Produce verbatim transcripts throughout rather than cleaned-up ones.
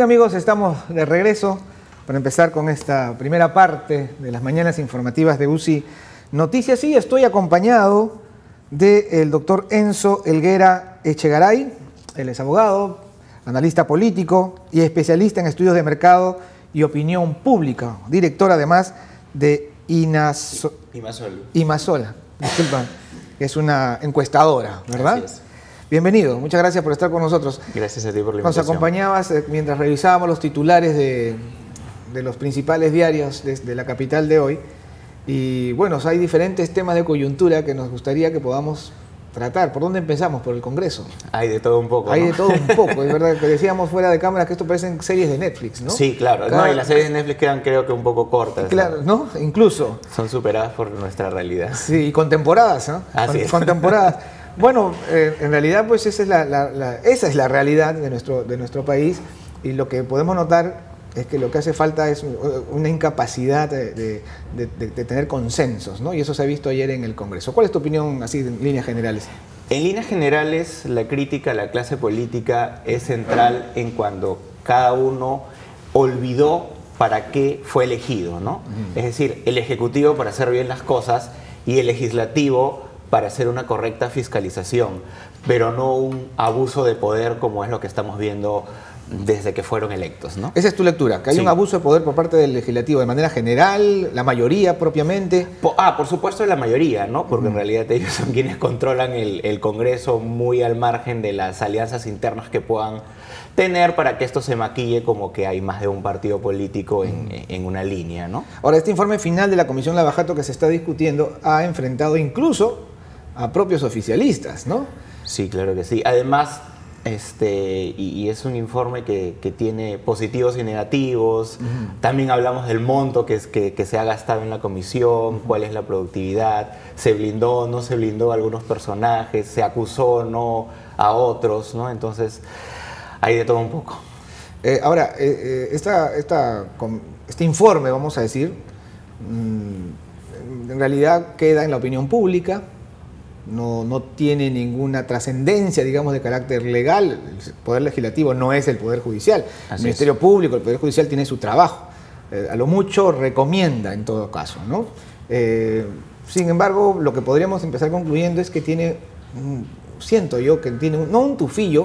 Bien, amigos, estamos de regreso para empezar con esta primera parte de las mañanas informativas de U C I Noticias. Y estoy acompañado del doctor Enzo Helguera Echegaray. Él es abogado, analista político y especialista en estudios de mercado y opinión pública. Director, además, de Inaso... Imasol. Imasola, disculpa, que es una encuestadora, ¿verdad? Así es. Bienvenido, muchas gracias por estar con nosotros. Gracias a ti por la Nos invitación. acompañabas eh, mientras revisábamos los titulares de, de los principales diarios de, de la capital de hoy. Y bueno, hay diferentes temas de coyuntura que nos gustaría que podamos tratar. ¿Por dónde empezamos? Por el Congreso. Hay de todo un poco, Hay ¿no? de todo un poco, es verdad que decíamos fuera de cámara que esto parecen series de Netflix, ¿no? Sí, claro. Cada... No, y las series de Netflix quedan creo que un poco cortas. Claro, ¿no? Incluso. Son superadas por nuestra realidad. Sí, y contemporadas, ¿no? Así es. Contemporadas. Bueno, eh, en realidad pues esa es la, la, la, esa es la realidad de nuestro, de nuestro país, y lo que podemos notar es que lo que hace falta es una incapacidad de, de, de, de tener consensos, ¿no? Y eso se ha visto ayer en el Congreso. ¿Cuál es tu opinión así en líneas generales? En líneas generales, la crítica a la clase política es central en cuando cada uno olvidó para qué fue elegido, ¿no? Uh-huh. Es decir, el Ejecutivo para hacer bien las cosas y el Legislativo para hacer una correcta fiscalización, pero no un abuso de poder como es lo que estamos viendo desde que fueron electos, ¿no? Esa es tu lectura, que hay sí. un abuso de poder por parte del Legislativo de manera general, la mayoría propiamente. Po ah, por supuesto la mayoría, ¿no? Porque mm. en realidad ellos son quienes controlan el, el Congreso, muy al margen de las alianzas internas que puedan tener para que esto se maquille como que hay más de un partido político en, mm. en una línea, ¿no? Ahora, este informe final de la Comisión Lavajato que se está discutiendo ha enfrentado incluso a propios oficialistas, ¿no? Sí, claro que sí. Además, este, y, y es un informe que, que tiene positivos y negativos. Uh-huh. También hablamos del monto que, es, que, que se ha gastado en la comisión, uh-huh. cuál es la productividad, se blindó o no se blindó a algunos personajes, se acusó o no a otros, ¿no? Entonces, hay de todo un poco. Eh, ahora, eh, esta, esta, este informe, vamos a decir, mmm, en realidad queda en la opinión pública. No, no tiene ninguna trascendencia, digamos, de carácter legal. El Poder Legislativo no es el Poder Judicial. Así el Ministerio es. Público, el Poder Judicial tiene su trabajo. Eh, a lo mucho recomienda en todo caso, ¿no? Eh, sin embargo, lo que podríamos empezar concluyendo es que tiene, siento yo, que tiene un, no un tufillo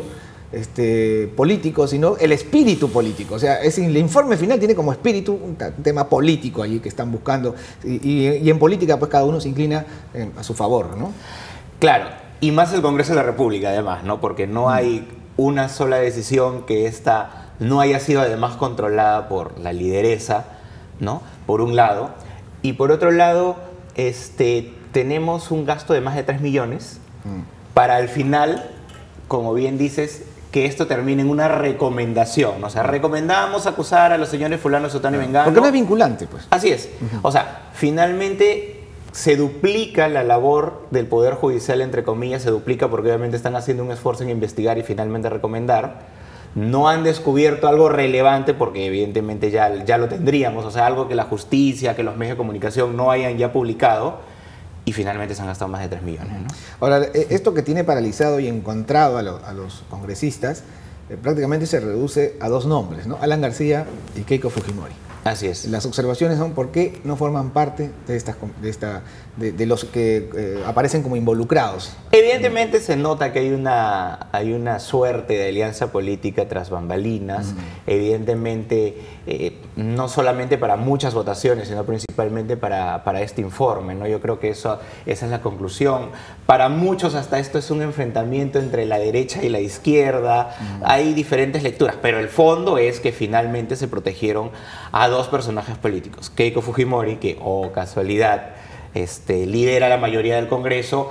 este, político, sino el espíritu político. O sea, es, el informe final tiene como espíritu un tema político allí que están buscando. Y, y, y en política, pues cada uno se inclina eh, a su favor, ¿no? Claro, y más el Congreso de la República, además, ¿no? Porque no hay una sola decisión que esta no haya sido además controlada por la lideresa, ¿no? Por un lado. Y por otro lado, este, tenemos un gasto de más de tres millones mm. para al final, como bien dices, que esto termine en una recomendación. O sea, recomendamos acusar a los señores fulano, sotano y mengano. Porque no es vinculante, pues. Así es. Uh-huh. O sea, finalmente se duplica la labor del Poder Judicial, entre comillas, se duplica porque obviamente están haciendo un esfuerzo en investigar y finalmente recomendar. No han descubierto algo relevante porque evidentemente ya, ya lo tendríamos, o sea, algo que la justicia, que los medios de comunicación no hayan ya publicado, y finalmente se han gastado más de tres millones, ¿no? Ahora, esto que tiene paralizado y encontrado a, lo, a los congresistas, eh, prácticamente se reduce a dos nombres, ¿no? Alan García y Keiko Fujimori. Así es. Las observaciones son por qué no forman parte de, estas, de, esta, de, de los que eh, aparecen como involucrados. Evidentemente se nota que hay una, hay una suerte de alianza política tras bambalinas. Mm. Evidentemente, eh, no solamente para muchas votaciones, sino principalmente para, para este informe, ¿no? Yo creo que eso, esa es la conclusión. Para muchos hasta esto es un enfrentamiento entre la derecha y la izquierda. Mm. Hay diferentes lecturas, pero el fondo es que finalmente se protegieron a dos personajes políticos. Keiko Fujimori, que, oh casualidad, este, lidera la mayoría del Congreso,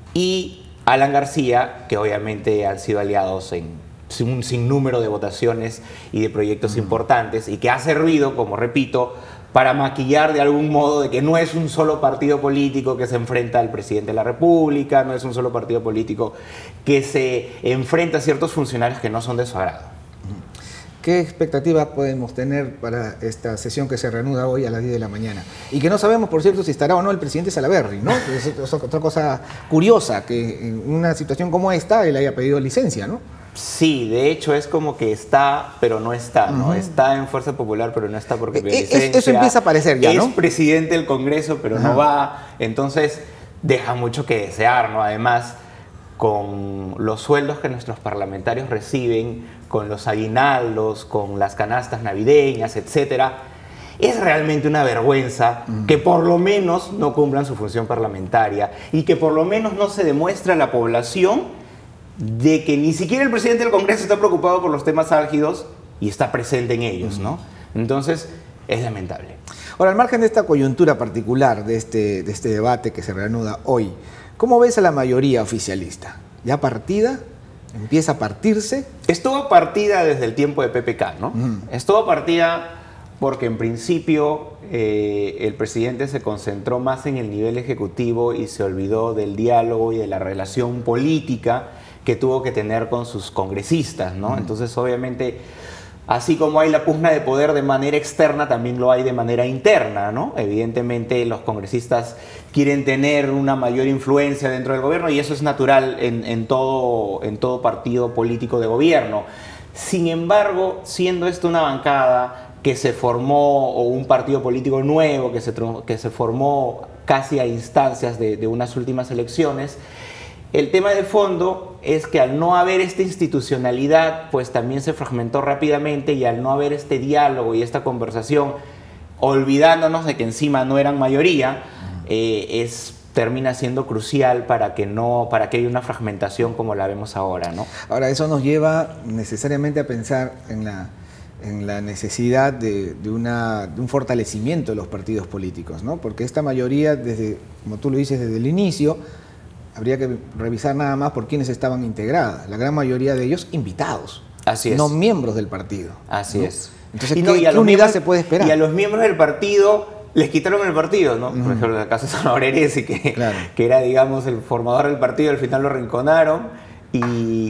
y Alan García, que obviamente han sido aliados en un sinnúmero de votaciones y de proyectos uh-huh. importantes, y que ha servido, como repito, para maquillar de algún modo de que no es un solo partido político que se enfrenta al presidente de la República, no es un solo partido político que se enfrenta a ciertos funcionarios que no son de su agrado. ¿Qué expectativas podemos tener para esta sesión que se reanuda hoy a las diez de la mañana? Y que no sabemos, por cierto, si estará o no el presidente Salaverry, ¿no? Es otra cosa curiosa, que en una situación como esta él haya pedido licencia, ¿no? Sí, de hecho es como que está, pero no está, ¿no? Uh-huh. Está en Fuerza Popular, pero no está porque es, eso empieza a aparecer ya, ¿no? Es presidente del Congreso, pero uh-huh. no va. Entonces deja mucho que desear, ¿no? Además, con los sueldos que nuestros parlamentarios reciben, con los aguinaldos, con las canastas navideñas, etcétera, es realmente una vergüenza uh-huh. que por lo menos no cumplan su función parlamentaria y que por lo menos no se demuestre a la población de que ni siquiera el presidente del Congreso está preocupado por los temas álgidos y está presente en ellos, ¿no? Entonces, es lamentable. Ahora, al margen de esta coyuntura particular, de este, de este debate que se reanuda hoy, ¿cómo ves a la mayoría oficialista? ¿Ya partida? ¿Empieza a partirse? Estuvo partida desde el tiempo de P P K, ¿no? Uh-huh. Estuvo partida porque en principio eh, el presidente se concentró más en el nivel ejecutivo y se olvidó del diálogo y de la relación política que tuvo que tener con sus congresistas, ¿no? Uh-huh. Entonces, obviamente, así como hay la pugna de poder de manera externa, también lo hay de manera interna, ¿no? Evidentemente, los congresistas quieren tener una mayor influencia dentro del gobierno y eso es natural en, en, todo, en todo partido político de gobierno. Sin embargo, siendo esto una bancada que se formó, o un partido político nuevo que se, que se formó casi a instancias de, de unas últimas elecciones, el tema de fondo es que al no haber esta institucionalidad, pues también se fragmentó rápidamente y al no haber este diálogo y esta conversación, olvidándonos de que encima no eran mayoría, eh, es, termina siendo crucial para que, no, para que haya una fragmentación como la vemos ahora, ¿no? Ahora, eso nos lleva necesariamente a pensar en la, en la necesidad de, de, una, de un fortalecimiento de los partidos políticos, ¿no? Porque esta mayoría, desde, como tú lo dices, desde el inicio, habría que revisar nada más por quiénes estaban integradas. La gran mayoría de ellos invitados. Así es. No miembros del partido. Así ¿no? es. Entonces, y ¿qué, no, y a ¿qué los unidad miembros, se puede esperar? Y a los miembros del partido les quitaron el partido, ¿no? Uh-huh. Por ejemplo, el caso de San Oreresi, que, claro. que era, digamos, el formador del partido, al final lo rinconaron. Y,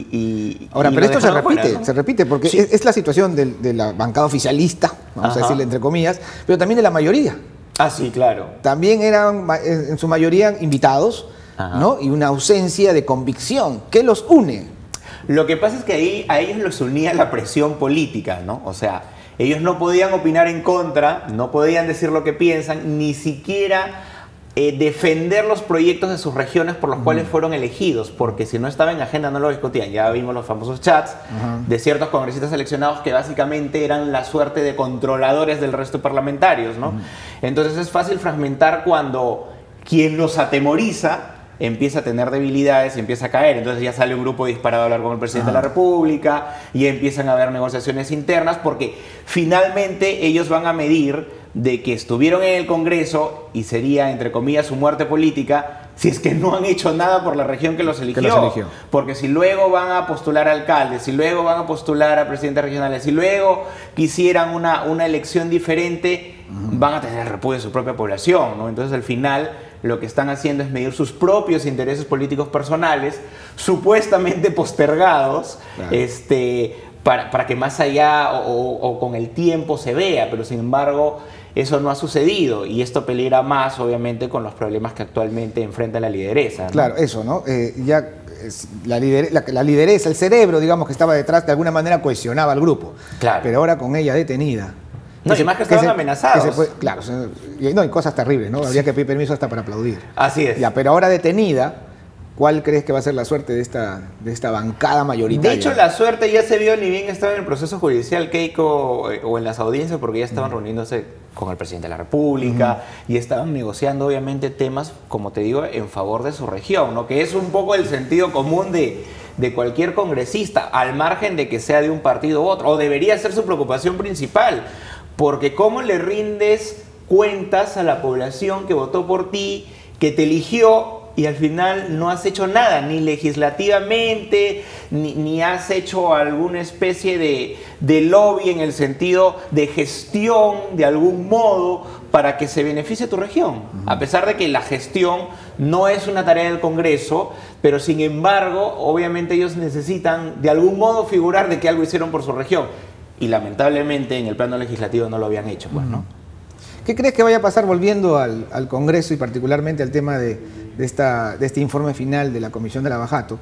y, Ahora, y pero esto se repite, fuera, ¿no? se repite, porque sí. es, es la situación de, de la bancada oficialista, vamos Ajá. a decirle entre comillas, pero también de la mayoría. Ah, sí, claro. También eran, en su mayoría, invitados, ¿no? Y una ausencia de convicción. ¿Qué los une? Lo que pasa es que ahí a ellos los unía la presión política, ¿no? O sea, ellos no podían opinar en contra, no podían decir lo que piensan, ni siquiera eh, defender los proyectos de sus regiones por los uh-huh. cuales fueron elegidos, porque si no estaba en agenda no lo discutían. Ya vimos los famosos chats uh-huh. de ciertos congresistas seleccionados que básicamente eran la suerte de controladores del resto de parlamentarios, ¿no? Uh-huh. Entonces es fácil fragmentar cuando quien los atemoriza empieza a tener debilidades y empieza a caer. Entonces ya sale un grupo disparado a hablar con el presidente Ajá. de la República y empiezan a haber negociaciones internas porque finalmente ellos van a medir de que estuvieron en el Congreso y sería, entre comillas, su muerte política si es que no han hecho nada por la región que los eligió. Que los eligió. Porque si luego van a postular a alcaldes, si luego van a postular a presidentes regionales, si luego quisieran una, una elección diferente, uh-huh. van a tener el repudio de su propia población, ¿no? Entonces al final lo que están haciendo es medir sus propios intereses políticos personales, supuestamente postergados, claro. este, para, para que más allá o, o, o con el tiempo se vea, pero sin embargo eso no ha sucedido y esto peligra más obviamente con los problemas que actualmente enfrenta la lideresa, ¿no? Claro, eso, ¿no? Eh, ya es, la, lider, la, la lideresa, el cerebro, digamos, que estaba detrás, de alguna manera cohesionaba al grupo, claro. pero ahora con ella detenida. No, y más que estaban se, amenazados. Que fue, claro, y no, hay cosas terribles, ¿no? Habría sí. que pedir permiso hasta para aplaudir. Así es. Ya, pero ahora detenida, ¿cuál crees que va a ser la suerte de esta, de esta bancada mayoritaria? De hecho, la suerte ya se vio, ni bien estaba en el proceso judicial Keiko o en las audiencias, porque ya estaban uh-huh. reuniéndose con el presidente de la República uh-huh. y estaban negociando, obviamente, temas, como te digo, en favor de su región, ¿no? Que es un poco el sentido común de, de cualquier congresista, al margen de que sea de un partido u otro, o debería ser su preocupación principal. Porque ¿cómo le rindes cuentas a la población que votó por ti, que te eligió y al final no has hecho nada, ni legislativamente, ni, ni has hecho alguna especie de, de lobby en el sentido de gestión de algún modo para que se beneficie tu región? Uh-huh. A pesar de que la gestión no es una tarea del Congreso, pero sin embargo, obviamente ellos necesitan de algún modo figurar de que algo hicieron por su región. Y lamentablemente en el plano legislativo no lo habían hecho, pues, ¿no? ¿Qué crees que vaya a pasar volviendo al, al Congreso y particularmente al tema de, de, esta, de este informe final de la Comisión de Lavajato?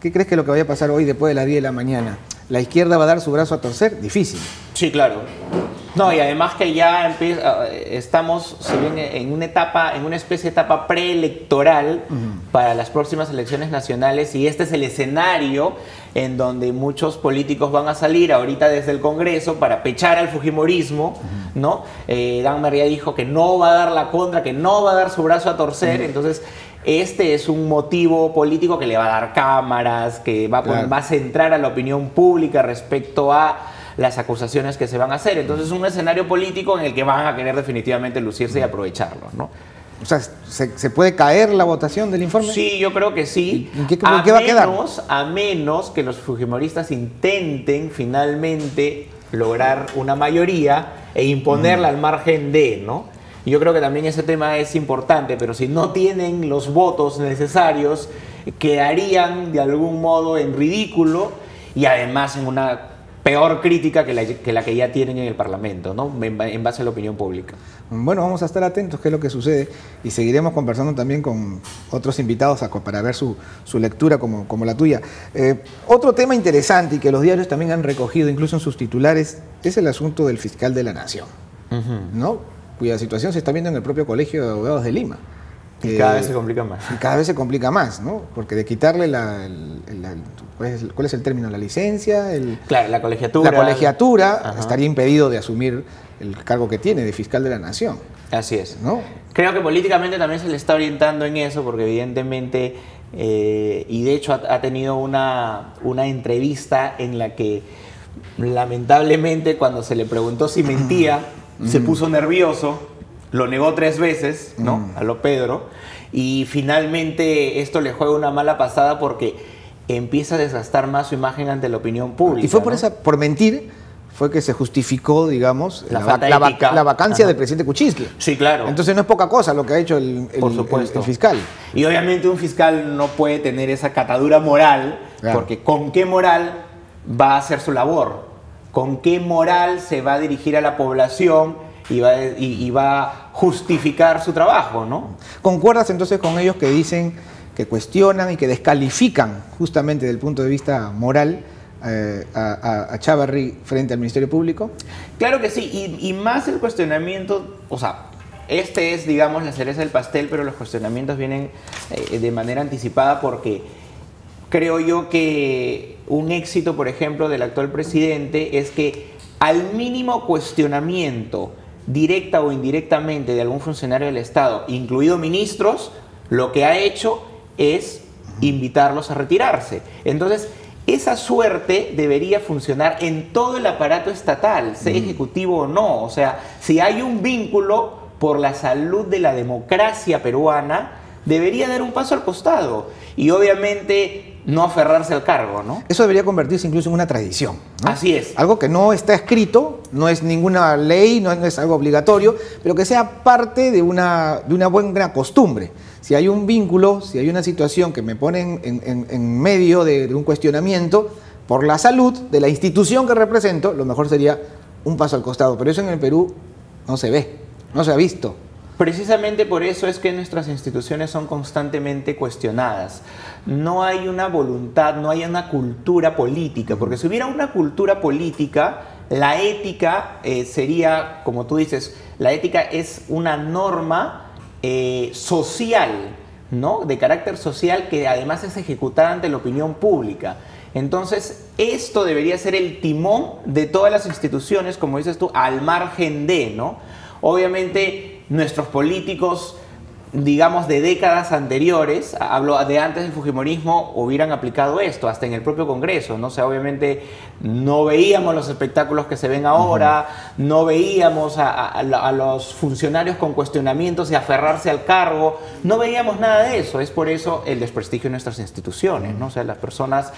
¿qué crees que es lo que vaya a pasar hoy después de las diez de la mañana? ¿La izquierda va a dar su brazo a torcer? Difícil. Sí, claro. No, y además que ya empieza, estamos si bien, en una etapa, en una especie de etapa preelectoral uh-huh. para las próximas elecciones nacionales, y este es el escenario en donde muchos políticos van a salir ahorita desde el Congreso para pechar al fujimorismo, uh-huh. ¿no? Eh, Dammer ya dijo que no va a dar la contra, que no va a dar su brazo a torcer, uh-huh. entonces este es un motivo político que le va a dar cámaras, que va a, claro. va a centrar a la opinión pública respecto a las acusaciones que se van a hacer. Entonces es un escenario político en el que van a querer definitivamente lucirse y aprovecharlo, ¿no? O sea, ¿se, ¿se puede caer la votación del informe? Sí, yo creo que sí. ¿En qué, a, qué va menos, a quedar? A menos que los fujimoristas intenten finalmente lograr una mayoría e imponerla mm. al margen de, ¿no? Yo creo que también ese tema es importante, pero si no tienen los votos necesarios, quedarían de algún modo en ridículo y además en una peor crítica que la, que la que ya tienen en el Parlamento, ¿no? En, en base a la opinión pública. Bueno, vamos a estar atentos qué es lo que sucede y seguiremos conversando también con otros invitados a, para ver su, su lectura como, como la tuya. Eh, otro tema interesante y que los diarios también han recogido, incluso en sus titulares, es el asunto del fiscal de la Nación, uh-huh. ¿no? Cuya situación se está viendo en el propio Colegio de Abogados de Lima. Y cada eh, vez se complica más. Y cada vez se complica más, ¿no? Porque de quitarle la... El, el, el, ¿cuál, es, ¿Cuál es el término? ¿La licencia? El, claro, la colegiatura. La colegiatura Ajá. estaría impedido de asumir el cargo que tiene de fiscal de la Nación. Así es. ¿No? Creo que políticamente también se le está orientando en eso, porque evidentemente, eh, y de hecho ha, ha tenido una, una entrevista en la que lamentablemente cuando se le preguntó si mentía, mm. se puso nervioso. Lo negó tres veces, ¿no? Mm. A lo Pedro. Y finalmente esto le juega una mala pasada porque empieza a desgastar más su imagen ante la opinión pública. Y fue por, ¿no? esa, por mentir fue que se justificó, digamos, la, la, la, la, la vacancia Ajá. del presidente Kuczynski. Sí, claro. Entonces no es poca cosa lo que ha hecho el, el, por supuesto. el, el fiscal. Y obviamente un fiscal no puede tener esa catadura moral, claro. porque ¿con qué moral va a hacer su labor? ¿Con qué moral se va a dirigir a la población y va, y, y va a justificar su trabajo, ¿no? ¿Concuerdas entonces con ellos que dicen, que cuestionan y que descalifican justamente desde el punto de vista moral eh, a, a Chávarri frente al Ministerio Público? Claro que sí, y, y más el cuestionamiento, o sea, este es, digamos, la cereza del pastel, pero los cuestionamientos vienen eh, de manera anticipada porque creo yo que un éxito, por ejemplo, del actual presidente es que al mínimo cuestionamiento directa o indirectamente de algún funcionario del Estado, incluidos ministros, lo que ha hecho es invitarlos a retirarse. Entonces, esa suerte debería funcionar en todo el aparato estatal, sea ejecutivo o no. O sea, si hay un vínculo por la salud de la democracia peruana, debería dar un paso al costado y obviamente no aferrarse al cargo, ¿no? Eso debería convertirse incluso en una tradición, ¿no? Así es. Algo que no está escrito, no es ninguna ley, no es, no es algo obligatorio, pero que sea parte de una, de una buena costumbre. Si hay un vínculo, si hay una situación que me pone en, en, en medio de, de un cuestionamiento por la salud de la institución que represento, lo mejor sería un paso al costado. Pero eso en el Perú no se ve, no se ha visto. Precisamente por eso es que nuestras instituciones son constantemente cuestionadas. No hay una voluntad, no hay una cultura política, porque si hubiera una cultura política, la ética eh, sería, como tú dices, la ética es una norma eh, social, ¿no? De carácter social que además es ejecutada ante la opinión pública. Entonces, esto debería ser el timón de todas las instituciones, como dices tú, al margen de, ¿no? Obviamente, nuestros políticos, digamos, de décadas anteriores, hablo de antes del fujimorismo, hubieran aplicado esto, hasta en el propio Congreso, ¿no? O sea, obviamente no veíamos los espectáculos que se ven ahora, uh-huh. no veíamos a, a, a los funcionarios con cuestionamientos y aferrarse al cargo, no veíamos nada de eso. Es por eso el desprestigio de nuestras instituciones, ¿no? O sea, las personas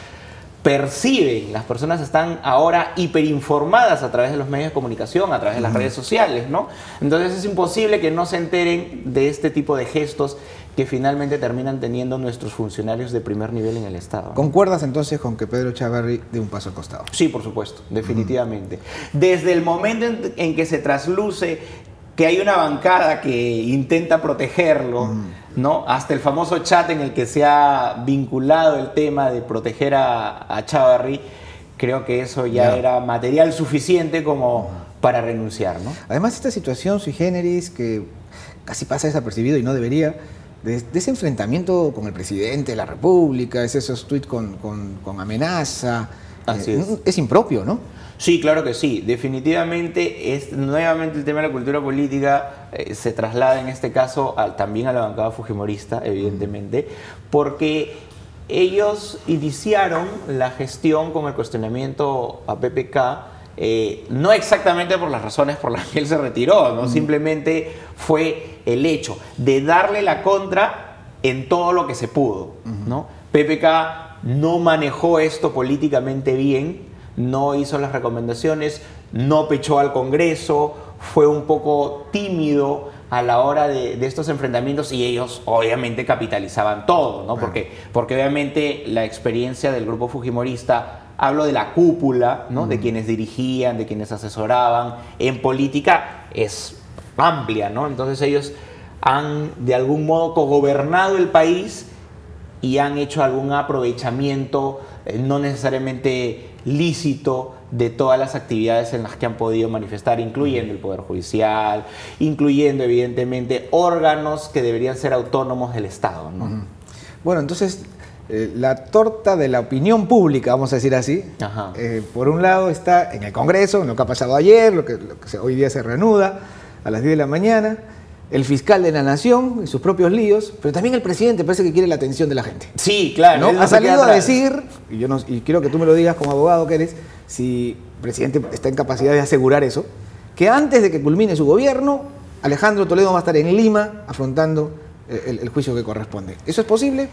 perciben, las personas están ahora hiperinformadas a través de los medios de comunicación, a través de las redes sociales, ¿no? Entonces es imposible que no se enteren de este tipo de gestos que finalmente terminan teniendo nuestros funcionarios de primer nivel en el Estado, ¿no? ¿Concuerdas entonces con que Pedro Chávarri dé un paso al costado? Sí, por supuesto, definitivamente. Uh-huh. Desde el momento en, en que se trasluce que hay una bancada que intenta protegerlo, uh-huh. ¿no? Hasta el famoso chat en el que se ha vinculado el tema de proteger a, a Chávarri, creo que eso ya, ya era material suficiente como para renunciar, ¿no? Además, esta situación sui generis que casi pasa desapercibido y no debería, de, de ese enfrentamiento con el presidente de la República, es esos tweets con, con, con amenaza, Así eh, es. es impropio, ¿no? Sí, claro que sí. Definitivamente, es, nuevamente el tema de la cultura política eh, se traslada en este caso al, también a la bancada fujimorista, evidentemente, porque ellos iniciaron la gestión con el cuestionamiento a P P K, eh, no exactamente por las razones por las que él se retiró, ¿no? Mm. Simplemente fue el hecho de darle la contra en todo lo que se pudo, ¿no? P P K no manejó esto políticamente bien, no hizo las recomendaciones, no pechó al Congreso, fue un poco tímido a la hora de, de estos enfrentamientos y ellos obviamente capitalizaban todo, ¿no? Porque, porque obviamente la experiencia del grupo fujimorista, hablo de la cúpula, ¿no? Mm. De quienes dirigían, de quienes asesoraban en política, es amplia, ¿no? Entonces ellos han de algún modo cogobernado el país y han hecho algún aprovechamiento eh, no necesariamente lícito de todas las actividades en las que han podido manifestar, incluyendo el Poder Judicial, incluyendo evidentemente órganos que deberían ser autónomos del Estado, ¿no? Uh-huh. Bueno, entonces eh, la torta de la opinión pública, vamos a decir así, eh, por un lado está en el Congreso, en lo que ha pasado ayer, lo que, lo que se, hoy día se reanuda a las diez de la mañana, el fiscal de la Nación y sus propios líos, pero también el presidente parece que quiere la atención de la gente. Sí, claro. ¿No? No ha salido a decir, y, yo no, y quiero que tú me lo digas como abogado que eres, si el presidente está en capacidad de asegurar eso, que antes de que culmine su gobierno, Alejandro Toledo va a estar en Lima afrontando el, el juicio que corresponde. ¿Eso es posible?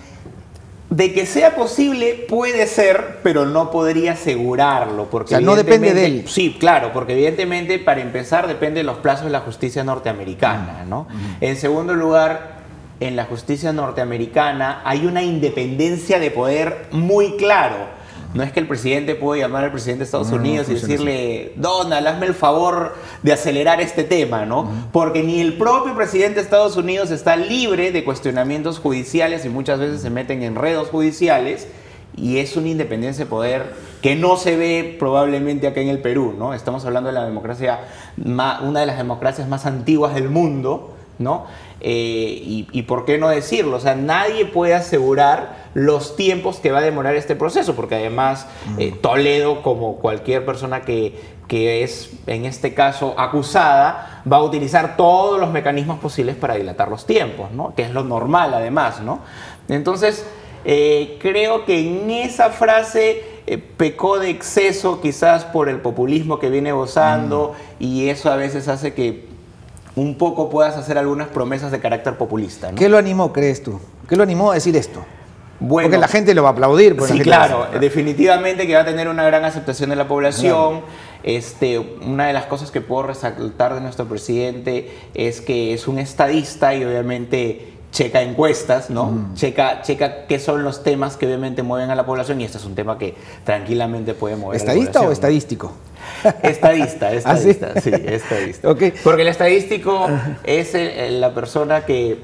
De que sea posible puede ser, pero no podría asegurarlo. Porque o sea, no depende de él. Sí, claro, porque evidentemente para empezar depende de los plazos de la justicia norteamericana, ¿no? Uh-huh. En segundo lugar, en la justicia norteamericana hay una independencia de poder muy claro. No es que el presidente pueda llamar al presidente de Estados no, Unidos no, no, y decirle, Donald, hazme el favor de acelerar este tema, ¿no? Uh-huh. Porque ni el propio presidente de Estados Unidos está libre de cuestionamientos judiciales y muchas veces se meten en enredos judiciales y es una independencia de poder que no se ve probablemente acá en el Perú, ¿no? Estamos hablando de la democracia, una de las democracias más antiguas del mundo, ¿no? Eh, y, y por qué no decirlo, o sea, nadie puede asegurar los tiempos que va a demorar este proceso, porque además eh, Toledo, como cualquier persona que, que es en este caso acusada, va a utilizar todos los mecanismos posibles para dilatar los tiempos, ¿no? Que es lo normal además, ¿no? Entonces eh, creo que en esa frase eh, pecó de exceso quizás por el populismo que viene gozando mm. y eso a veces hace que un poco puedas hacer algunas promesas de carácter populista, ¿no? ¿Qué lo animó, crees tú? ¿Qué lo animó a decir esto? Bueno, porque la gente lo va a aplaudir. Sí, claro, definitivamente que va a tener una gran aceptación de la población. Claro. Este, una de las cosas que puedo resaltar de nuestro presidente es que es un estadista y obviamente checa encuestas, ¿no? Mm. Checa, checa qué son los temas que obviamente mueven a la población y este es un tema que tranquilamente puede mover a la población. ¿Estadista o estadístico? Estadista, estadista, ¿Ah, sí? Sí, estadista. Okay. Porque el estadístico es el, la persona que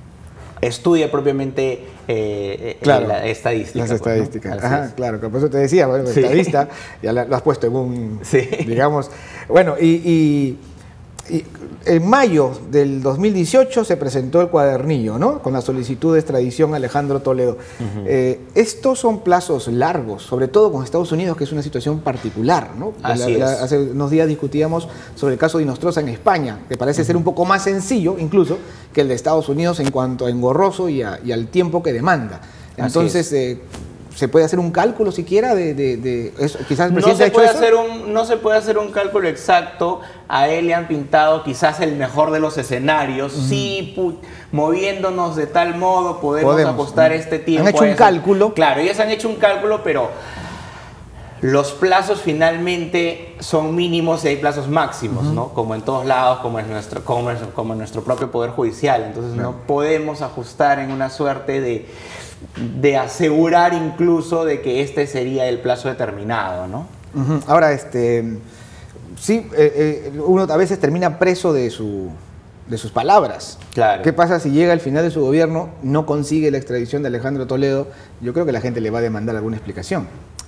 estudia propiamente eh, claro, la estadística. Las estadísticas. Pues, ¿no? Ajá, claro, por eso te decía, bueno, sí. Estadista, ya lo has puesto en un, sí. digamos, bueno, y, y, y en mayo del dos mil dieciocho se presentó el cuadernillo, ¿no? Con la solicitud de extradición a Alejandro Toledo. Uh-huh. eh, estos son plazos largos, sobre todo con Estados Unidos, que es una situación particular, ¿no? Así la, la, es. Hace unos días discutíamos sobre el caso de Inostroza en España, que parece uh-huh. ser un poco más sencillo, incluso, que el de Estados Unidos en cuanto a engorroso y, a, y al tiempo que demanda. Entonces, eh, ¿se puede hacer un cálculo siquiera de, de, de eso? Quizás el presidente no se ha hecho puede eso. hacer un No se puede hacer un cálculo exacto. A él le han pintado quizás el mejor de los escenarios. Uh-huh. Sí, moviéndonos de tal modo podemos, podemos. apostar uh-huh. este tiempo. Han hecho un cálculo. Claro, ellos han hecho un cálculo, pero los plazos finalmente son mínimos y hay plazos máximos, uh-huh. ¿no? Como en todos lados, como en nuestro, como, como en nuestro propio Poder Judicial. Entonces no. no podemos ajustar en una suerte de... de asegurar incluso de que este sería el plazo determinado, ¿no? Uh-huh. Ahora, este, sí, eh, eh, uno a veces termina preso de su, de sus palabras. Claro. ¿Qué pasa si llega al final de su gobierno, no consigue la extradición de Alejandro Toledo? Yo creo que la gente le va a demandar alguna explicación.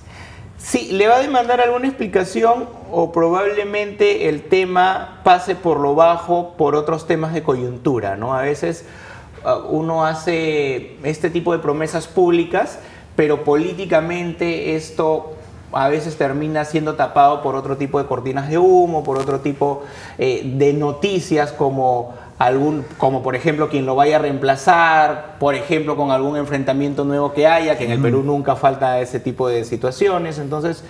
Sí, le va a demandar alguna explicación o probablemente el tema pase por lo bajo por otros temas de coyuntura, ¿no? A veces uh, uno hace este tipo de promesas públicas, pero políticamente esto a veces termina siendo tapado por otro tipo de cortinas de humo, por otro tipo eh, de noticias como, algún, como por ejemplo quien lo vaya a reemplazar, por ejemplo con algún enfrentamiento nuevo que haya, que en el Perú nunca falta ese tipo de situaciones. Entonces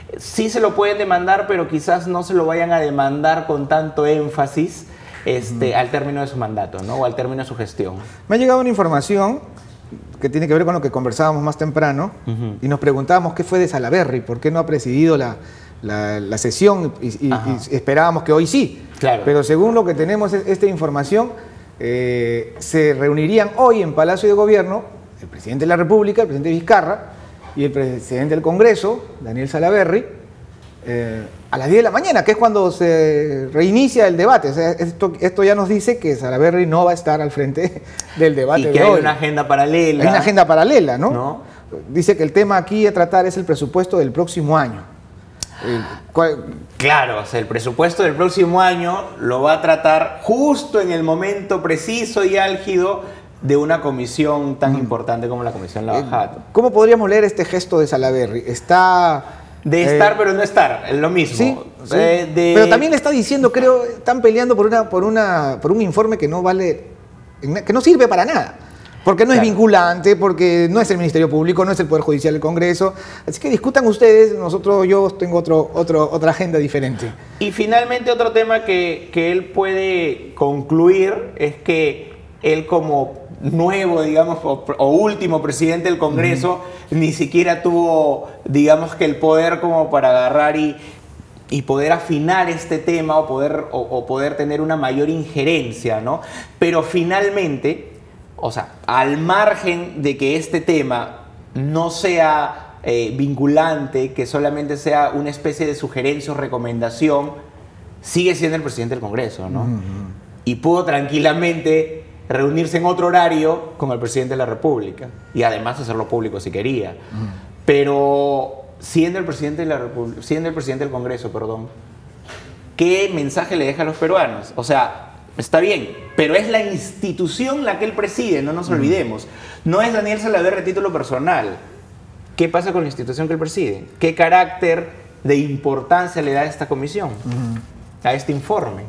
sí se lo pueden demandar, pero quizás no se lo vayan a demandar con tanto énfasis este, uh-huh. al término de su mandato, ¿no? O al término de su gestión. Me ha llegado una información que tiene que ver con lo que conversábamos más temprano, uh-huh. y nos preguntábamos qué fue de Salaverry, por qué no ha presidido la, la, la sesión y, y, y esperábamos que hoy sí. Claro. Pero según lo que tenemos esta información, eh, se reunirían hoy en Palacio de Gobierno el presidente de la República, el presidente Vizcarra, y el presidente del Congreso, Daniel Salaverry, eh, a las diez de la mañana, que es cuando se reinicia el debate. O sea, esto, esto ya nos dice que Salaverry no va a estar al frente del debate. Y que de hay hoy. una agenda paralela. Hay una agenda paralela, ¿no? ¿no? Dice que el tema aquí a tratar es el presupuesto del próximo año. El, ¿cuál? Claro, o sea, el presupuesto del próximo año lo va a tratar justo en el momento preciso y álgido de una comisión tan mm. importante como la Comisión Lavajato. ¿Cómo podríamos leer este gesto de Salaverry? Está... De eh, estar pero no estar, es lo mismo. Sí, sí. Eh, de... Pero también está diciendo, creo, están peleando por, una, por, una, por un informe que no vale, que no sirve para nada. Porque no es claro. vinculante, porque no es el Ministerio Público, no es el Poder Judicial del Congreso. Así que discutan ustedes, nosotros, yo tengo otro, otro, otra agenda diferente. Y finalmente otro tema que, que él puede concluir es que él como nuevo, digamos, o, o último presidente del Congreso, uh-huh. ni siquiera tuvo, digamos, que el poder como para agarrar y, y poder afinar este tema o poder, o, o poder tener una mayor injerencia, ¿no? Pero finalmente... O sea, al margen de que este tema no sea eh, vinculante, que solamente sea una especie de sugerencia o recomendación, sigue siendo el presidente del Congreso, ¿no? Uh-huh. Y pudo tranquilamente reunirse en otro horario con el presidente de la República y además hacerlo público si quería. Uh-huh. Pero siendo el presidente de la República, siendo el presidente del Congreso, perdón, ¿qué mensaje le deja a los peruanos? O sea, está bien, pero es la institución la que él preside, no nos olvidemos. No es Daniel Salaverry a título personal. ¿Qué pasa con la institución que él preside? ¿Qué carácter de importancia le da a esta comisión? Uh-huh. A este informe.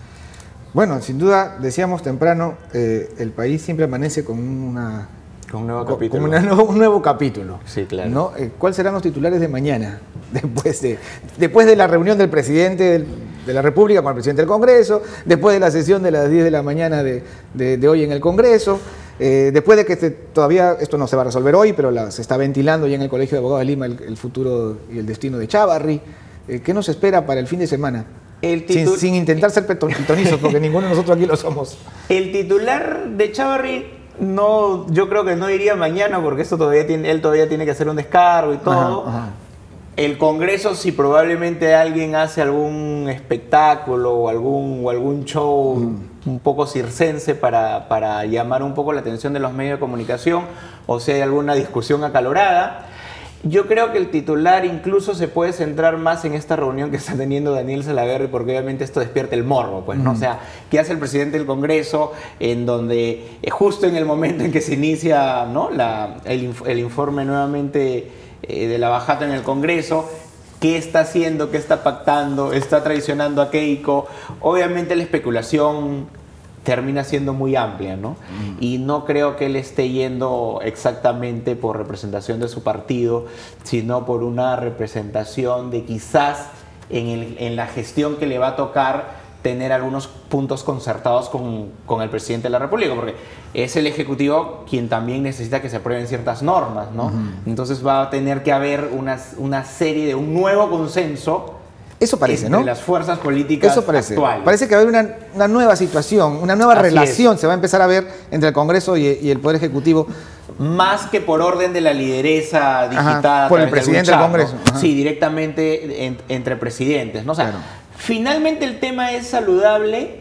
Bueno, sin duda, decíamos temprano, eh, el país siempre amanece con una... Con un nuevo con, capítulo. Con una, no, un nuevo capítulo. Sí, claro. ¿No? Eh, ¿Cuáles serán los titulares de mañana? Después de, después de la reunión del presidente del, de la República con el presidente del Congreso, después de la sesión de las diez de la mañana de, de, de hoy en el Congreso, eh, después de que este, todavía esto no se va a resolver hoy, pero la, se está ventilando ya en el Colegio de Abogados de Lima el, el futuro y el destino de Chávarri. Eh, ¿Qué nos espera para el fin de semana? El titul... sin, sin intentar ser pitonizos, porque ninguno de nosotros aquí lo somos. El titular de Chávarri... No, yo creo que no iría mañana porque esto todavía tiene, él todavía tiene que hacer un descargo y todo. Ajá, ajá. El Congreso, si probablemente alguien hace algún espectáculo o algún, o algún show mm. un poco circense para, para llamar un poco la atención de los medios de comunicación, o si hay alguna discusión acalorada. Yo creo que el titular incluso se puede centrar más en esta reunión que está teniendo Daniel Salaverry, porque obviamente esto despierta el morbo, pues, ¿no? Mm. O sea, ¿qué hace el presidente del Congreso en donde eh, justo en el momento en que se inicia, ¿no? la, el, el informe nuevamente eh, de Lavajato en el Congreso? ¿Qué está haciendo? ¿Qué está pactando? ¿Está traicionando a Keiko? Obviamente la especulación termina siendo muy amplia, ¿no? Mm. Y no creo que él esté yendo exactamente por representación de su partido, sino por una representación de quizás en, el, en la gestión que le va a tocar tener algunos puntos concertados con, con el presidente de la República, porque es el Ejecutivo quien también necesita que se aprueben ciertas normas, ¿no? Uh-huh. Entonces va a tener que haber una, una serie de un nuevo consenso. Eso parece, entre ¿no? las fuerzas políticas Eso parece. actuales. Parece que va a haber una, una nueva situación, una nueva Así relación es. se va a empezar a ver entre el Congreso y, y el Poder Ejecutivo. Más que por orden de la lideresa digitada. Ajá, por el presidente del Congreso. ¿no? Sí, directamente en, entre presidentes, ¿no? O sea, claro. Finalmente el tema es saludable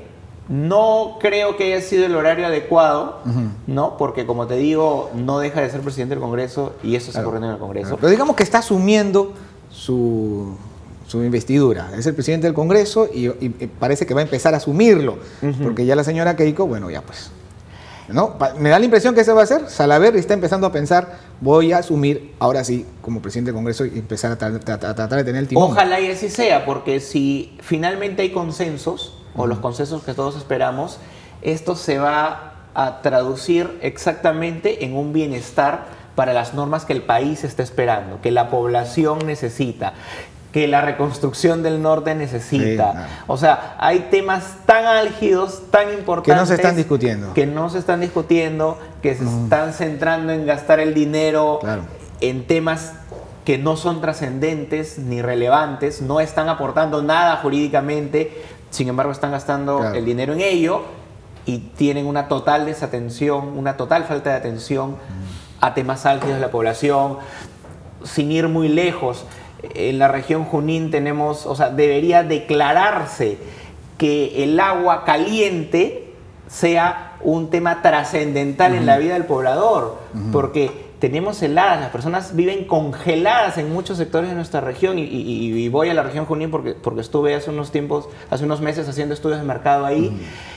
No creo que haya sido el horario adecuado, Uh-huh. ¿no? Porque, como te digo, no deja de ser presidente del Congreso y eso está Claro. ocurriendo en el Congreso. Claro. Pero digamos que está asumiendo su, su investidura. Es el presidente del Congreso y, y- y parece que va a empezar a asumirlo. Ujú. Porque ya la señora Keiko, bueno, ya pues. ¿No? Pa- Me da la impresión que eso va a hacer. Salaverry está empezando a pensar, voy a asumir ahora sí como presidente del Congreso y empezar a, tra- tra- a tratar de tener el timón. Ojalá y así sea, porque si finalmente hay consensos, o los consensos que todos esperamos, esto se va a traducir exactamente en un bienestar para las normas que el país está esperando, que la población necesita, que la reconstrucción del norte necesita. Sí, claro. O sea, hay temas tan álgidos, tan importantes... Que no se están discutiendo. Que no se están discutiendo, que se están centrando en gastar el dinero Claro. en temas que no son trascendentes ni relevantes, no están aportando nada jurídicamente, sin embargo están gastando Claro. el dinero en ello y tienen una total desatención, una total falta de atención a temas álgidos de la población, sin ir muy lejos. En la región Junín tenemos, o sea, debería declararse que el agua caliente sea un tema trascendental en la vida del poblador, porque tenemos heladas, las personas viven congeladas en muchos sectores de nuestra región y, y- y voy a la región Junín porque, porque estuve hace unos tiempos, hace unos meses haciendo estudios de mercado ahí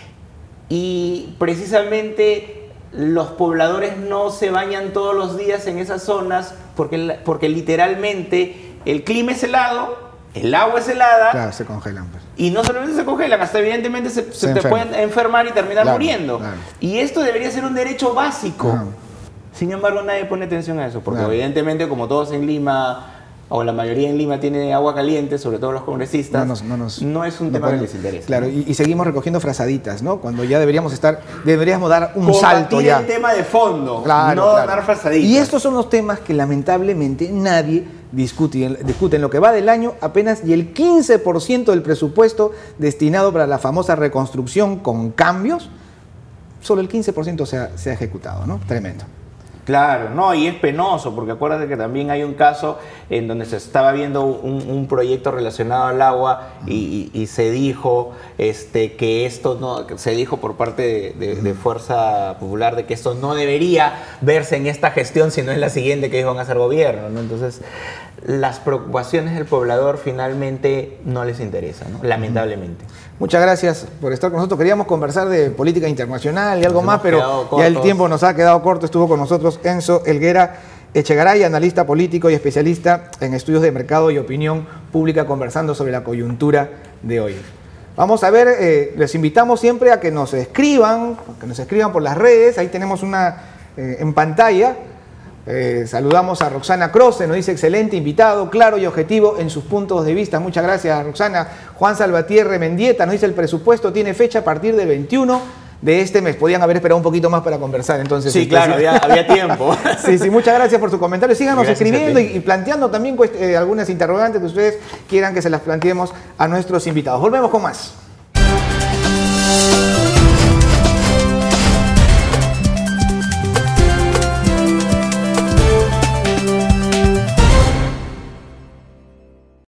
y precisamente los pobladores no se bañan todos los días en esas zonas porque, la- porque literalmente el clima es helado, el agua es helada. Claro, se congelan. Pues. Y no solamente se congelan, hasta evidentemente se, se Se te enferman. pueden enfermar y terminar Claro, muriendo. claro. Y esto debería ser un derecho básico. Ajá. Sin embargo, nadie pone atención a eso, porque Claro. evidentemente como todos en Lima, o la mayoría en Lima tiene agua caliente, sobre todo los congresistas, No nos- no nos- no es un no tema que podemos- les interesa. Claro, ¿no? y, y seguimos recogiendo frazaditas, ¿no? Cuando ya deberíamos estar, deberíamos dar un Combatir salto ya. el tema de fondo, Claro, no claro. dar frazaditas. Y estos son los temas que lamentablemente nadie discute. Discute en lo que va del año apenas y el quince por ciento del presupuesto destinado para la famosa reconstrucción con cambios, solo el quince por ciento se ha, se ha ejecutado, ¿no? Tremendo. Claro, no, y es penoso, porque acuérdate que también hay un caso en donde se estaba viendo un, un proyecto relacionado al agua y, y- y se dijo este, que esto no, que se dijo por parte de, de- de Fuerza Popular de que esto no debería verse en esta gestión, sino en la siguiente que ellos van a hacer gobierno, ¿no? Entonces, las preocupaciones del poblador finalmente no les interesan, ¿no? Lamentablemente. Muchas gracias por estar con nosotros. Queríamos conversar de política internacional y algo Nos más, hemos pero quedado ya el cortos. tiempo nos ha quedado corto. Estuvo con nosotros Enzo Helguera Echegaray, analista político y especialista en estudios de mercado y opinión pública, conversando sobre la coyuntura de hoy. Vamos a ver, eh, les invitamos siempre a que nos escriban, que nos escriban por las redes. Ahí tenemos una eh, en pantalla. Eh, saludamos a Roxana Croce, nos dice excelente invitado, claro y objetivo en sus puntos de vista. Muchas gracias, Roxana. Juan Salvatierre Mendieta nos dice el presupuesto tiene fecha a partir del veintiuno de este mes. Podían haber esperado un poquito más para conversar, entonces. Sí, este, claro, había, había tiempo. Sí, sí, muchas gracias por su comentario. Síganos Gracias escribiendo a y, ti. y planteando también cuest- eh, algunas interrogantes que ustedes quieran que se las planteemos a nuestros invitados. Volvemos con más.